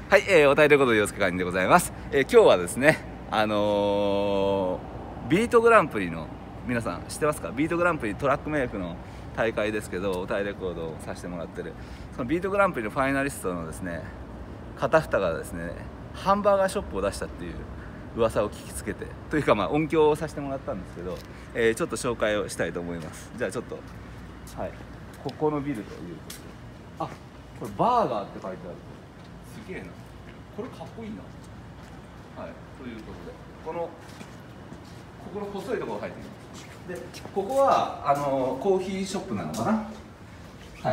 はい、おたいということで洋介会員でございます。今日はですね、ビートグランプリの皆さん知ってますか？ビートグランプリトラックメイクの大会ですけど、おたいレコードをさせてもらってるそのビートグランプリのファイナリストのですね、片二がですね、ハンバーガーショップを出したっていう噂を聞きつけて、というか音響をさせてもらったんですけど、ちょっと紹介をしたいと思います。じゃあちょっと、はい、ここのビルということで、あ、これバーガーって書いてある。すげえな、これかっこいいな。はい、ということで、ここの細いところが入っています。で、ここはコーヒーショップなのかな。はい。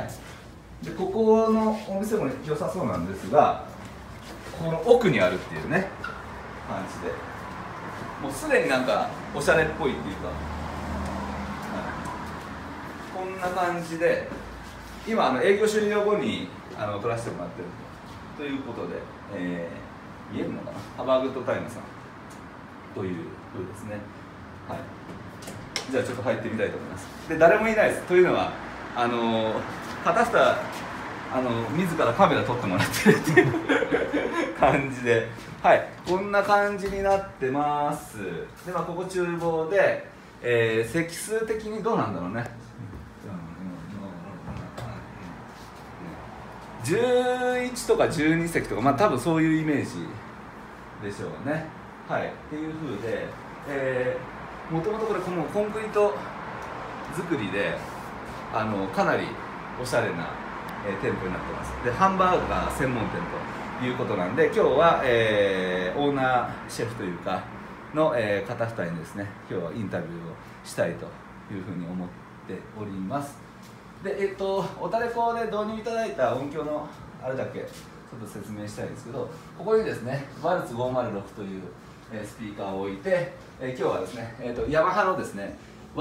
で、ここのお店も良さそうなんですが、この奥にあるっていうね感じで、もうすでになんかおしゃれっぽいっていうか、はい、こんな感じで、今営業終了後に撮らせてもらってるということで、見えるのかな、ハバーグッドタイムさんという風ですね。はい、じゃあちょっと入ってみたいと思います。で、誰もいないです。というのは片下自らカメラ撮ってもらってるっていう感じで、はい、こんな感じになってます。で、ここ厨房で、席数的にどうなんだろうね。11とか12席とか、多分そういうイメージでしょうね。はい、っていう風で、もともとこれコンクリート作りでかなりおしゃれな、店舗になってます。で、ハンバーガー専門店ということなんで、今日は、オーナーシェフというかの、片二人にですね、今日はインタビューをしたいというふうに思っております。で、おたれこで導入いただいた音響のあれだけちょっと説明したいんですけど、ここにですね、ワルツ506という、スピーカーを置いて、今日はですね、ヤマハのですね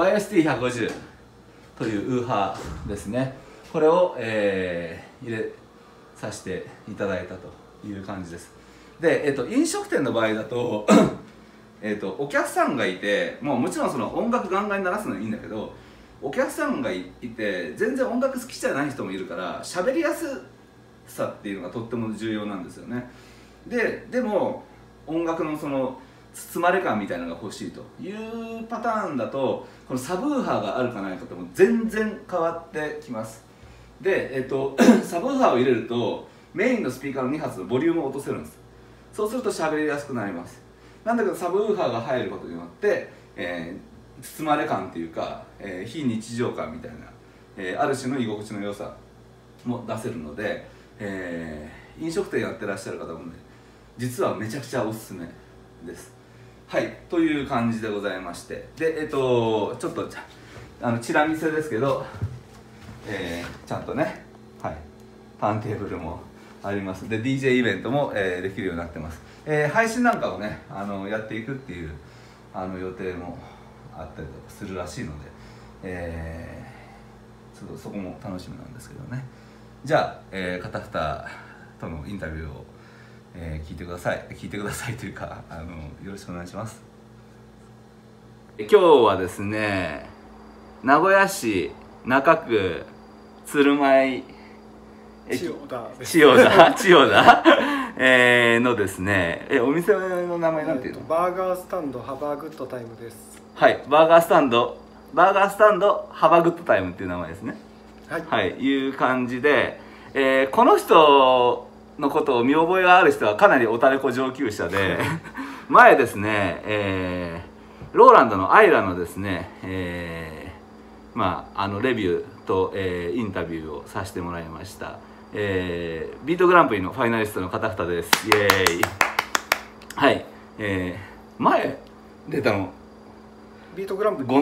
YST150 というウーハーですね、これを、入れさせていただいたという感じです。で、飲食店の場合だとお客さんがいて、もちろんその音楽ガンガンに鳴らすのはいいんだけど、お客さんがいて全然音楽好きじゃない人もいるから、喋りやすさっていうのがとっても重要なんですよね。でも音楽のその包まれ感みたいなのが欲しいというパターンだと、このサブウーハーがあるかないかとも全然変わってきます。で、サブウーハーを入れるとメインのスピーカーの2発のボリュームを落とせるんです。そうすると喋りやすくなります。なんだけどサブウーハーが入ることによって、包まれ感っていうか、非日常感みたいな、ある種の居心地の良さも出せるので、飲食店やってらっしゃる方もね、実はめちゃくちゃおすすめです。はい、という感じでございまして、で、ちょっとチラ見せですけど、ちゃんとね、はい、ターンテーブルもあります。で、DJ イベントも、できるようになってます。配信なんかをね、やっていくっていう予定もあったりとかするらしいので、ちょっとそこも楽しみなんですけどね。じゃあ、片二とのインタビューを、聞いてくださいというか、よろしくお願いします。今日はですね、名古屋市中区鶴舞駅千代田のですね、お店の名前なんていうの？ バーガースタンドハバーグッドタイムです。はい、 バーガースタンドハバーグッドタイムっていう名前ですね。はい、はい、いう感じで、この人のことを見覚えがある人はかなりおたれこ上級者で前ですね、ローランドのアイラのですね、レビューと、インタビューをさせてもらいました。ビートグランプリのファイナリストの片二です。イエーイ。はい、前出たのビートグランプリ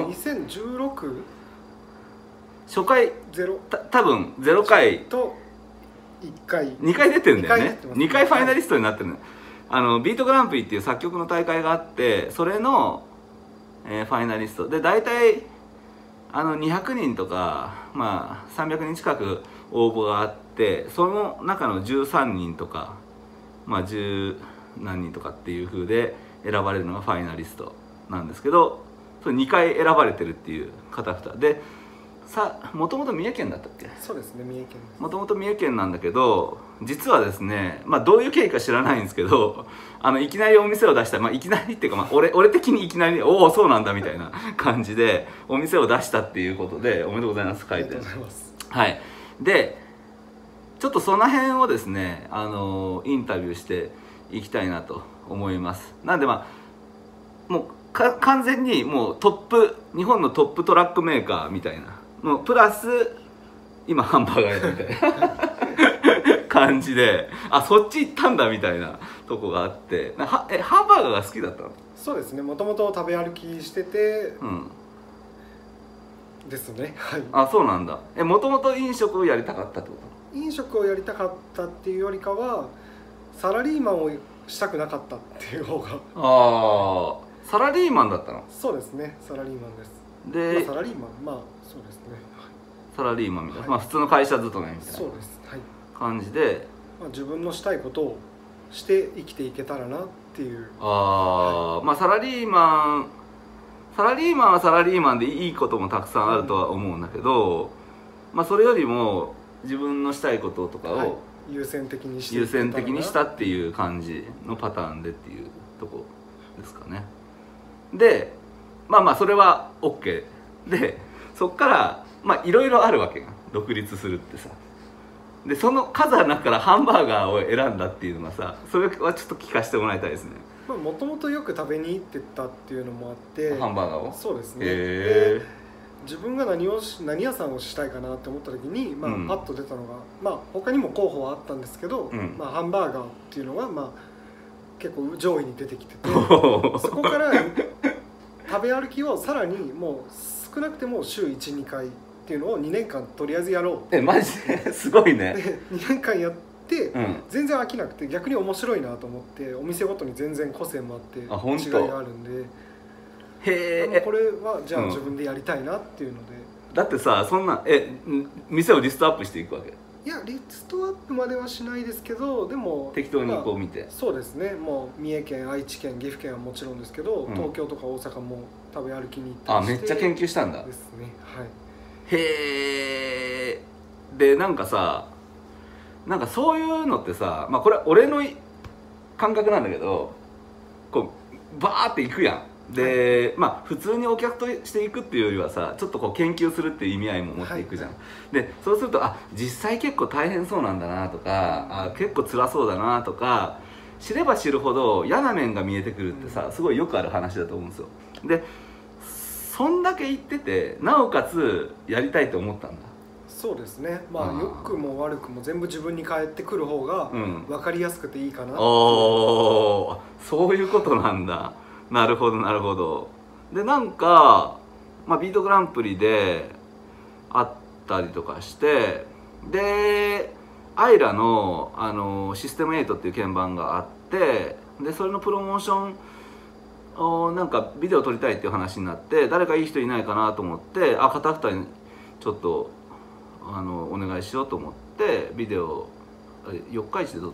2016 初回多分0回と1回 2回出てるんだよね。2回ファイナリストになってるの。ビートグランプリっていう作曲の大会があって、それの、ファイナリストで、大体200人とか、300人近く応募があって、その中の13人とか、10何人とかっていう風で選ばれるのがファイナリストなんですけど、それ2回選ばれてるっていう片二で、 もともと三重県だったっけ？ そうですね、三重県です。 もともと三重県なんだけど、実はですね、まあどういう経緯か知らないんですけど、いきなりお店を出した、まあいきなりっていうか、まあ俺的にいきなり、おおそうなんだみたいな感じでお店を出したっていうことで、おめでとうございます、書いて。 ありがとうございます。 はい。で、ちょっとその辺をですね、インタビューしていきたいなと思います。なんでまあもう完全にもう日本のトップトラックメーカーみたいなのプラス今ハンバーガーやみたいな感じで、あ、そっち行ったんだみたいなとこがあって、ハンバーガーが好きだったの？ そうですね、もともと食べ歩きしてて、 うん、 ですね。はい。 あ、そうなんだ。もともと飲食をやりたかったってこと？ 飲食をやりたかったっていうよりかはサラリーマンをしたくなかったっていう方が。 ああ、サラリーマンだったの？ そうですね、サラリーマンです。 で、 サラリーマン、まあそうですね、 サラリーマンみたいな、 はい、 まあ普通の会社勤めみたいなそうです、はい、 感じで、 まあ、自分のしたいことをして生きていけたらなっていう。 はい、まあサラリーマンはサラリーマンでいいこともたくさんあるとは思うんだけど、まあそれよりも自分のしたいこととかを、 はい、優先的にしたっていう感じのパターンでっていうとこですかね。で、まあまあそれは OK で、そっからまあいろいろあるわけが、独立するってさ。でその数の中からハンバーガーを選んだっていうのがさ、それはちょっと聞かせてもらいたいですね。 もともとよく食べに行ってたっていうのもあって、 ハンバーガーを。 そうですね。 で自分が何屋さんをしたいかなって思った時に、まあパッと出たのが、まあ他にも候補はあったんですけど、まあハンバーガーっていうのがまあ結構上位に出てきてて、そこから食べ歩きをさらにもう少なくても週 1,2 回っていうのを2年間とりあえずやろう。 マジですごいね。 で2年間やって、全然飽きなくて逆に面白いなと思って、お店ごとに全然個性もあって違いがあるんで、 へえ、 これはじゃあ自分でやりたいなっていうので。 だってさ、そんな店をリストアップしていくわけ？ いや、リストアップまではしないですけど、でも適当にこう見て、 そうですね、もう三重県、愛知県、岐阜県はもちろんですけど、東京とか大阪も食べ歩きに行ったりして。 めっちゃ研究したんだ。 ですね、はい。 へえ。でなんかさ、なんかそういうのってさ、まあこれ俺の感覚なんだけど、こうバーっていくやん。で、まあ普通にお客としていくっていうよりはさ、ちょっとこう研究するっていう意味合いも持っていくじゃん。でそうすると、実際結構大変そうなんだなとか、結構辛そうだなとか、知れば知るほど嫌な面が見えてくるってさ、すごいよくある話だと思うんですよ。でそんだけ言ってて、なおかつやりたいと思ったんだ。 そうですね、まあ良くも悪くも全部自分に返ってくる方が分かりやすくていいかなって。 そういうことなんだ。なるほどなるほど。でなんか、まあ、ビートグランプリであったりとかして、でアイラの、システム8っていう鍵盤があって、でそれのプロモーションなんかビデオ撮りたいっていう話になって、誰かいい人いないかなと思って、片二にちょっとお願いしようと思ってビデオ四日市で撮った。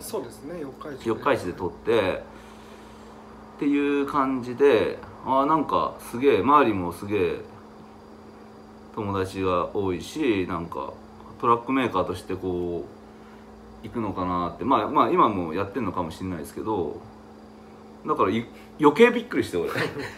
そうですね、 四日市で撮ってっていう感じで、なんかすげえ周りもすげえ友達が多いし、なんかトラックメーカーとしてこう行くのかなって、まあ今もやってるのかもしれないですけど、だから余計びっくりして俺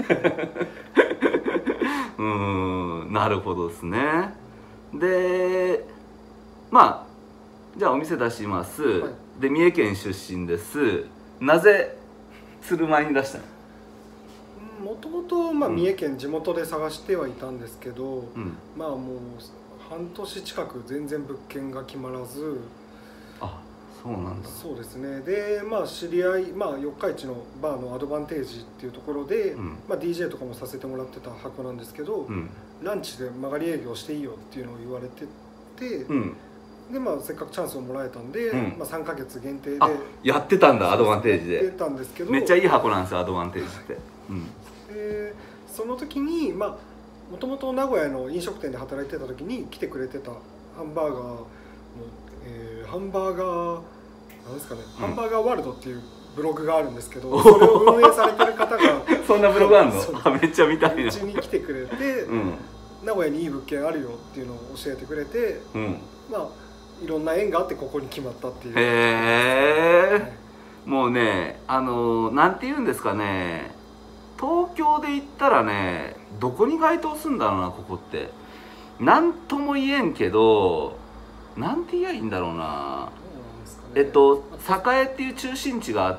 なるほどですね。でまあじゃあお店出します、はい、で三重県出身です。なぜ鶴舞に出したの？ もともと三重県地元で探してはいたんですけど、まあもう半年近く全然物件が決まらず。 そうなんだ。 そうですね。でまあ知り合い、四日市のバーのアドバンテージっていうところで、DJ とかもさせてもらってた箱なんですけど、ランチで曲がり営業していいよっていうのを言われてて、でせっかくチャンスをもらえたんで、3ヶ月限定でやってたんだ。アドバンテージでやってたんですけど、 めっちゃいい箱なんですよ、アドバンテージって。 でその時にもともと名古屋の飲食店で働いてた時に来てくれてたハンバーガーの、ハンバーガーなんですかね、ハンバーガーワールドっていうブログがあるんですけど、それを運営されてる方がそんなブログあるの？めっちゃ見たいな。 うちに来てくれて、 名古屋にいい物件あるよっていうのを教えてくれて、まあいろんな縁があってここに決まったっていう。 へえ、もうねなんて言うんですかね、東京で言ったらねどこに該当するんだろうな、ここってなんとも言えんけど、なんて言えばいいんだろうな。栄っていう中心地があって、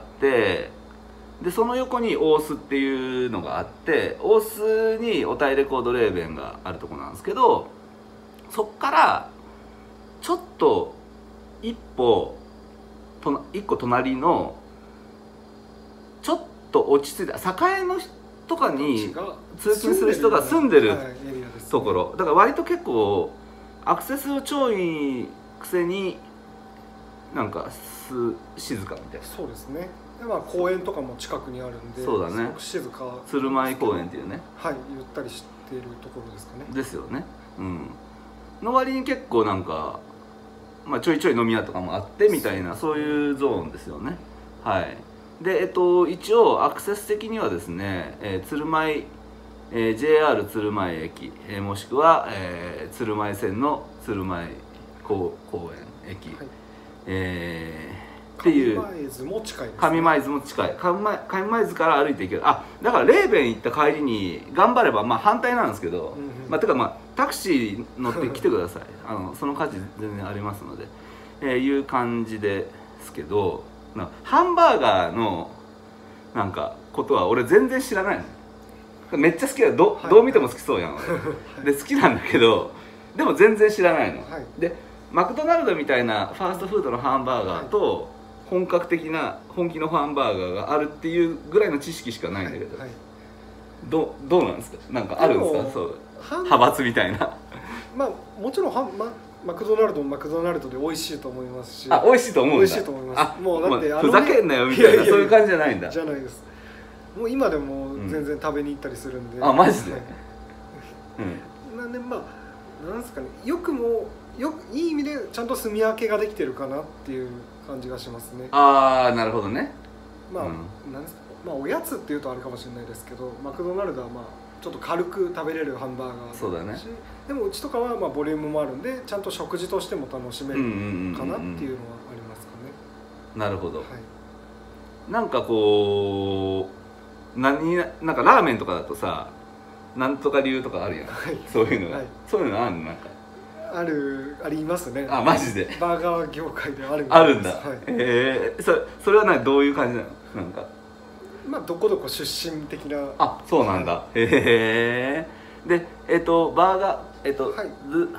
でその横に大須っていうのがあって、大須におたいレコードレーベンがあるとこなんですけど、そっからちょっと一個隣のちょっと落ち着いた栄のとかに通勤する人が住んでるところだから、割と結構アクセス超いいくせになんか静かみたいな。 そうですね。でまあ公園とかも近くにあるんで、 そうだね、 すごく静か。 鶴舞公園っていうね、 はい、ゆったりしているところですかね。 ですよね。の割に結構なんか、まあ、ちょいちょい飲み屋とかもあってみたいな、そういうゾーンですよね。はい。で一応アクセス的にはですね、鶴舞、JR 鶴舞駅、もしくは、鶴舞線の鶴舞公園駅、はい、っていう上舞津も近いですね。 上舞津も近い。上舞津から歩いていける。だからレーベン行った帰りに頑張れば、まあ反対なんですけど、てかまあタクシー乗って来てくださいその価値全然ありますので、いう感じですけど、ハンバーガーのなんかことは俺全然知らないの。めっちゃ好きだ、どう見ても好きそうやん、はい、で好きなんだけど、でも全然知らないの、はい、でマクドナルドみたいなファーストフードのハンバーガーと本格的な本気のハンバーガーがあるっていうぐらいの知識しかないんだけど、はいはい、どうなんですか、なんかあるんですか、そう派閥みたいな。 まあもちろんマクドナルドもマクドナルドで美味しいと思いますし、 美味しいと思うんだ。 美味しいと思います。もうだってふざけんなよみたいな、そういう感じじゃないんだ。 じゃないです。もう今でも全然食べに行ったりするんで。 マジで。 なんでまあなんですかね、いい意味でちゃんと住み分けができてるかなっていう感じがしますね。 なるほどね。 まあなんですか、まあおやつっていうとあれかもしれないですけど、マクドナルドはまあちょっと軽く食べれるハンバーガーだし、 そうだね。 でもうちとかはまあボリュームもあるんで、ちゃんと食事としても楽しめるかなっていうのはありますかね。 なるほど。はい、なんかこうなんかラーメンとかだとさ、なんとか流とかあるやん、はい、そういうのが、はい、そういうのあるの、なんかありますね。 マジでバーガー業界であるみたいです。あるんだ。 はい、 それはどういう感じなの、なんかまあどこどこ出身的な。 そうなんだ。へえ。でバーガーはい、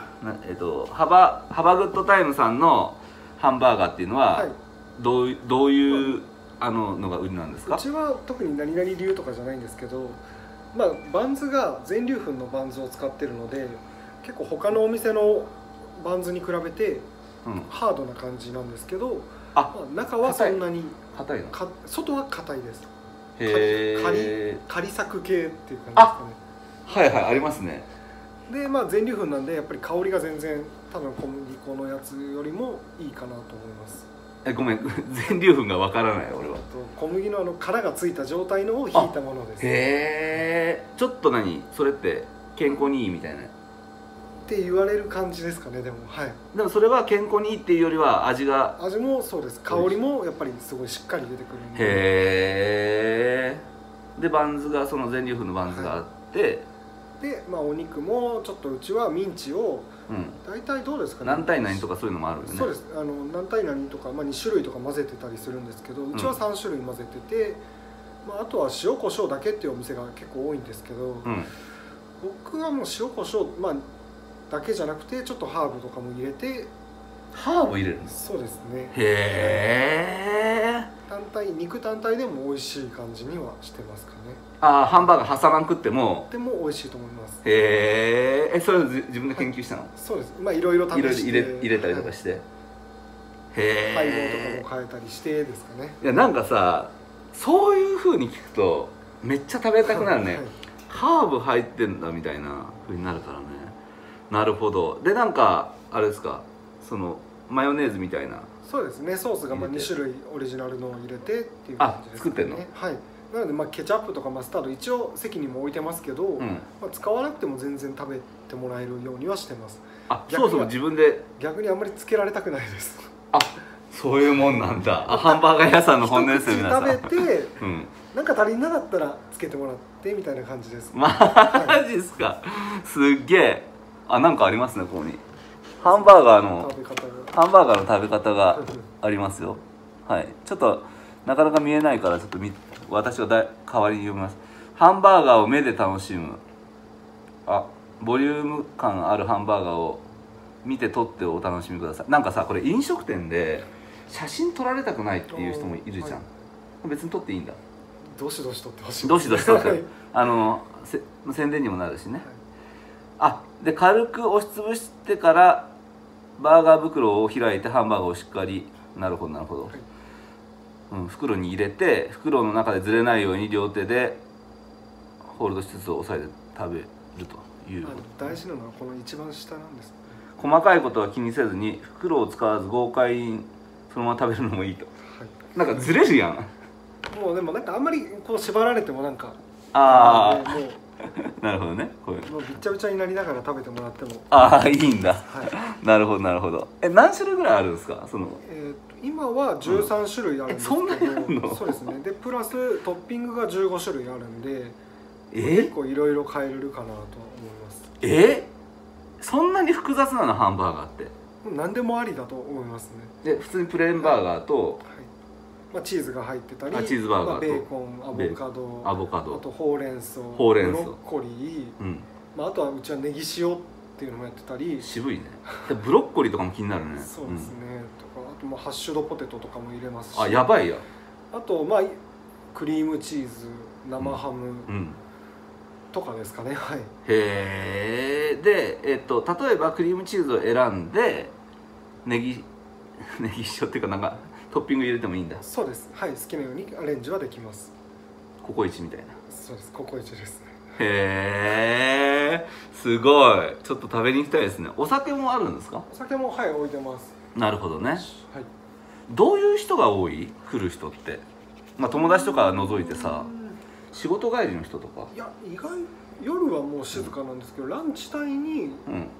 ハバグッドタイムさんのハンバーガーっていうのは、はい、どういうのが売りなんですか。 うちは特に何々流とかじゃないんですけど、まあバンズが全粒粉のバンズを使ってるので、結構他のお店のバンズに比べてハードな感じなんですけど、まあ、中はそんなに硬いの。 外は硬いです。仮作系っていう感じですかね。 はいはい、ありますね。 でまあ全粒粉なんでやっぱり香りが全然多分小麦粉のやつよりもいいかなと思います。 ごめん、全粒粉がわからない俺は。 小麦の殻がついた状態のをひいたものです。 へえ。ちょっとそれって健康にいいみたいなって言われる感じですかね。でもはい。 でもそれは健康にいいっていうよりは味もそうです。香りもやっぱりすごいしっかり出てくるんで。 へえ。でバンズがその全粒粉のバンズがあって、はい、 でまあお肉もちょっとうちはミンチを大体どうですかね、 何対何とかそういうのもあるよね。 そうです。何対何とか、まあ、2種類とか混ぜてたりするんですけど、うちは3種類混ぜてて、まあ、あとは塩コショウだけっていうお店が結構多いんですけど、僕はもう塩コショウ、まあ、だけじゃなくてちょっとハーブとかも入れて。 ハーブ入れるの。 そうですね。 へえ。 肉単体でも美味しい感じにはしてますかね。 ハンバーガー挟まん食っても美味しいと思います。 へえ。それを自分で研究したの。 そうです。まあいろいろ試して入れたりとかして、へえ。配合とかも変えたりしてですかね。 いやなんかさ、そういう風に聞くとめっちゃ食べたくなるね。はい、ハーブ入ってんだみたいな風になるからね。なるほど。でなんかあれですか、そのマヨネーズみたいな。 そうですね。ソースが2種類オリジナルのを入れてっていう感じですね。 作ってんの。 はい。 なのでケチャップとかマスタード一応席にも置いてますけど、使わなくても全然食べてもらえるようにはしてます。 そうそう、自分で。 逆にあんまりつけられたくないです。 そういうもんなんだ。ハンバーガー屋さんの本音ですよ、皆さん。 食べて、なんか足りんなかったらつけてもらってみたいな感じです。 マジっすか。すっげえ。なんかありますね、ここに。ハンバーガーの食べ方がありますよ。はい、ちょっとなかなか見えないからちょっと私が代わりに読みます。ハンバーガーを目で楽しむ。ボリューム感あるハンバーガーを見て撮ってお楽しみください。なんかさ、これ飲食店で写真撮られたくないっていう人もいるじゃん。別に撮っていいんだ。 どしどし撮ってほしい。 どしどし撮って宣伝にもなるしね。で軽く押しつぶしてからバーガー袋を開いてハンバーガーをしっかり、なるほどなるほど、袋に入れて、袋の中でずれないように両手でホールドしつつ押さえて食べるという。 大事なのはこの一番下なんです。 細かいことは気にせずに袋を使わず豪快にそのまま食べるのもいいと。なんかずれるやん。 もうでもなんかあんまりこう縛られてもなんかもうなるほどね。 もうびっちゃびちゃになりながら食べてもらってもいいんだ。なるほどなるほど。何種類ぐらいあるんですか？ 今は13種類あるんですけど、 そんなにあるの？ そうですね。でプラストッピングが15種類あるんで、結構いろいろ変えれるかなと思います。 そんなに複雑なの？ハンバーガーって。 何でもありだと思いますね。で普通にプレーンバーガーと、 チーズが入ってたり、 チーズバーガーとベーコン、アボカド、あとほうれん草、ブロッコリー、あとはうちはネギ塩っていうのもやってたり。 渋いね。ブロッコリーとかも気になるね。 そうですね。とかあとハッシュドポテトとかも入れますし。 やばいよ。 あとクリームチーズ、生ハムとかですかね。はい。 へえ。で例えばクリームチーズを選んでネギ塩っていうかなんかトッピング入れてもいいんだ。 そうです。はい、好きなようにアレンジはできます。 ココイチみたいな。 そうです。ココイチですね。 へえ、すごい。ちょっと食べに行きたいですね。お酒もあるんですか？ お酒も置いてます。 なるほどね。はい。 どういう人が多い？来る人って。友達とか除いてさ、仕事帰りの人とか。 いや、意外夜はもう静かなんですけど、ランチ帯に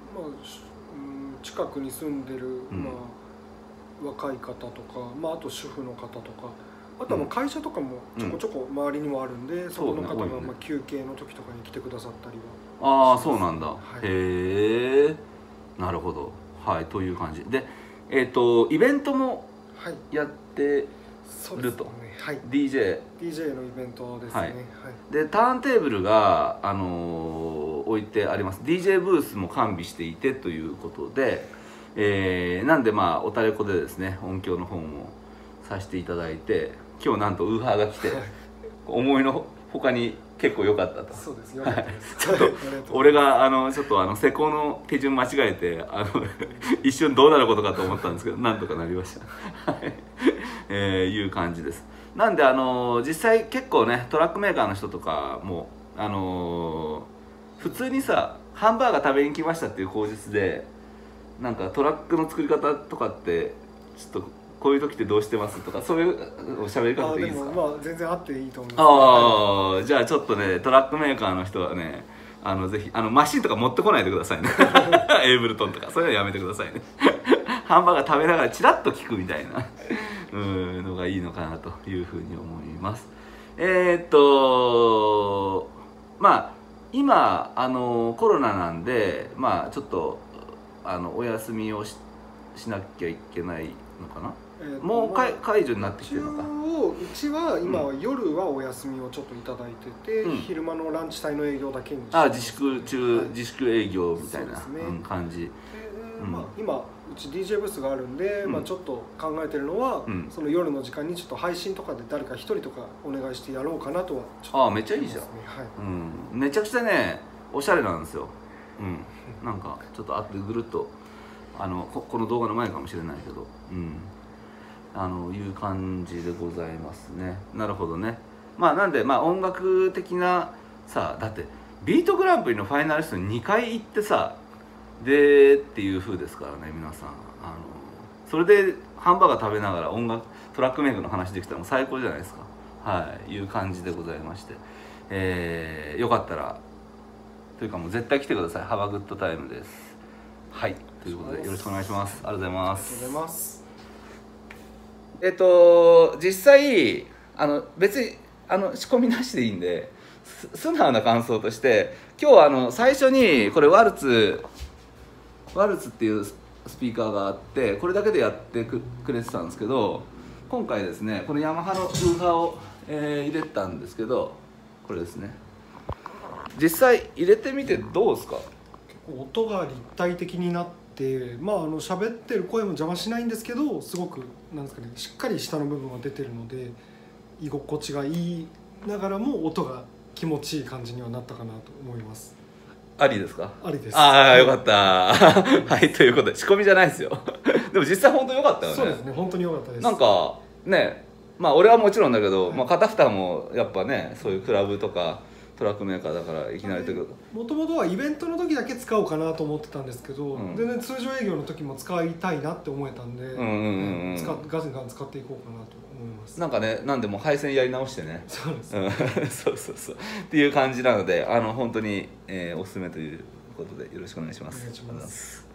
近くに住んでる若い方とか、あと主婦の方とか、あとは会社とかもちょこちょこ周りにもあるんで、そこの方が休憩の時とかに来てくださったりは。 そうなんだ。へえ、なるほど。はい、という感じで、イベントもやってると。DJ のイベントですね。 でターンテーブルが置いてあります。 DJ ブースも完備していてということで、なんでおたれこでですね、音響の方もさせていただいて、今日なんとウーハーが来て思いのほかに結構良かったと。 そうです。よかったです。 ちょっと俺がちょっと施工の手順間違えて一瞬どうなることかと思ったんですけど、なんとかなりましたいう感じです。なんで実際結構ね、トラックメーカーの人とかも普通にさ、ハンバーガー食べに来ましたっていう口実で、なんかトラックの作り方とかってちょっとこういう時ってどうしてますとか、そういうおしゃべり方でいいですか？ でも全然あっていいと思います。 じゃあちょっとね、トラックメーカーの人はね、ぜひマシンとか持ってこないでくださいねエイブルトンとかそういうのやめてくださいねハンバーガー食べながらチラッと聞くみたいなのがいいのかなというふうに思います。今コロナなんでちょっとお休みをしなきゃいけないのかな。もう解除になってきてるのか。 うちは今は夜はお休みをちょっといただいてて、昼間のランチ帯の営業だけにして自粛営業みたいな感じ。 今うち DJ ブースがあるんで、ちょっと考えてるのは、その夜の時間にちょっと配信とかで誰か一人とかお願いしてやろうかなとはちょっと。 めっちゃいいじゃん。めちゃくちゃね、おしゃれなんですよ。なんかちょっと後でぐるっとこの動画の前かもしれないけど、いう感じでございますね。なるほどね。なんで音楽的なさ、だってビートグランプリのファイナリストに2回行ってさ、でっていう風ですからね、皆さん。それでハンバーガー食べながらトラックメイクの話できたらもう最高じゃないですか。 はい、いう感じでございまして、よかったらというかもう絶対来てください。ハバグッドタイムです。はい、ということでよろしくお願いします。ありがとうございます。 ありがとうございます。 実際別に仕込みなしでいいんで素直な感想として、今日最初にこれワルツっていうスピーカーがあって、これだけでやってくれてたんですけど、今回ですねこのヤマハのウーファーを、入れたんですけど、これですね、実際入れてみてどうですか？ 結構音が立体的になって、まあ喋ってる声も邪魔しないんですけど、すごくなんですかね、しっかり下の部分が出てるので居心地がいいながらも音が気持ちいい感じにはなったかなと思います。 ありですか？ ありです。 ああ、よかったはい、ということで仕込みじゃないですよでも実際本当によかったよね。 そうですね、本当によかったです。 なんかね、まあ俺はもちろんだけど、まあ片蓋もやっぱね、そういうクラブとかトラックメーカーだからいきなりというか、 もともとはイベントの時だけ使おうかなと思ってたんですけど、全然通常営業の時も使いたいなって思えたんで、ガンガン使っていこうかなと思います。 なんかね、なんでも配線やり直してね、 そうです、 そうっていう感じなので、本当に、おすすめということでよろしくお願いします。 お願いします。